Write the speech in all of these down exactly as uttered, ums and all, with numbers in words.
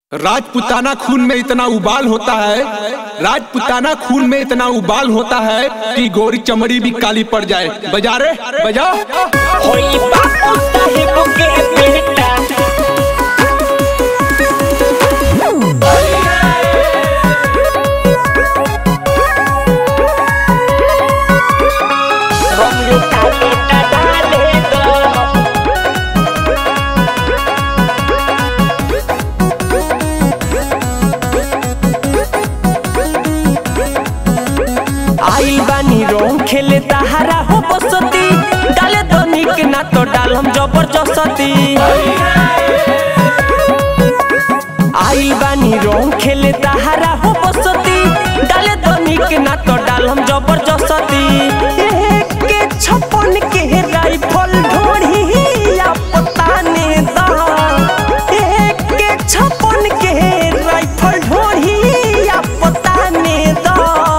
राजपुताना खून में इतना उबाल होता है, राजपुताना खून में इतना उबाल होता है कि गोरी चमड़ी भी काली पड़ जाए। बजा रे बजा। होई बापू साहिब के बेटा आइल बानी रोंग खेले तहारा हो बसती डाले तो निक ना तो डालम जबरदस्ती। आइल बानी रोंग खेले तहारा हो बसती डाले तो निक ना तो डालम जबरदस्ती। के छप्पन के राइफल ढोड़ी या पता ने दा के छप्पन के राइफल ढोड़ी या पता ने दा।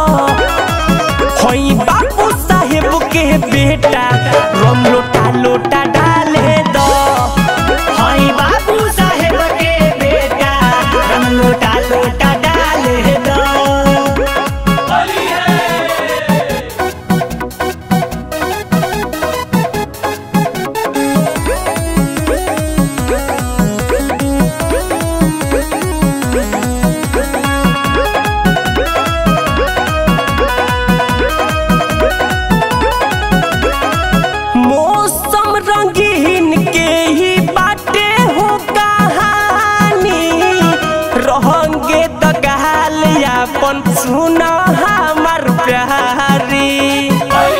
होई बापू साहेब के बेटा रम लोटा लोटा डाले दो। होई बापू साहेब के बेटा रम लोटा लोटा डाले दो। मौसम रंगीन के ही बाटे हो कहानी रहेंगे तो कहल अपन सुना हमार प्यारी।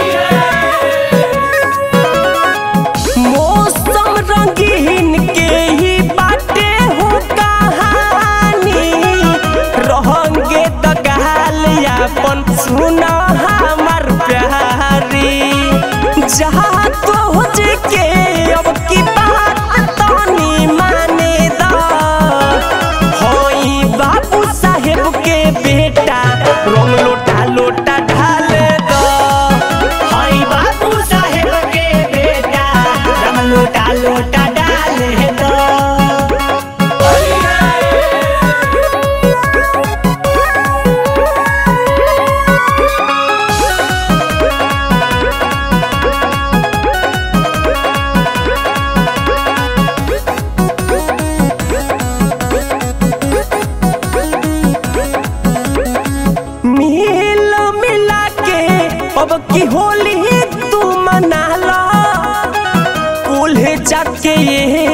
मौसम रंगीन के ही बाटे हो कहानी रहेंगे तो कहल अपन सुना हमार प्यारी। जहाँ तो हो के अब की बात तानी माने दा। होई बापू साहेब के बेटा रंग लोटा लोटा ढाले दो। होई बापू साहेब के बेटा रंग लोटा लोटा डाले दो। मिल मिला के अब की होली तू मना लो कुल्हे जाके ये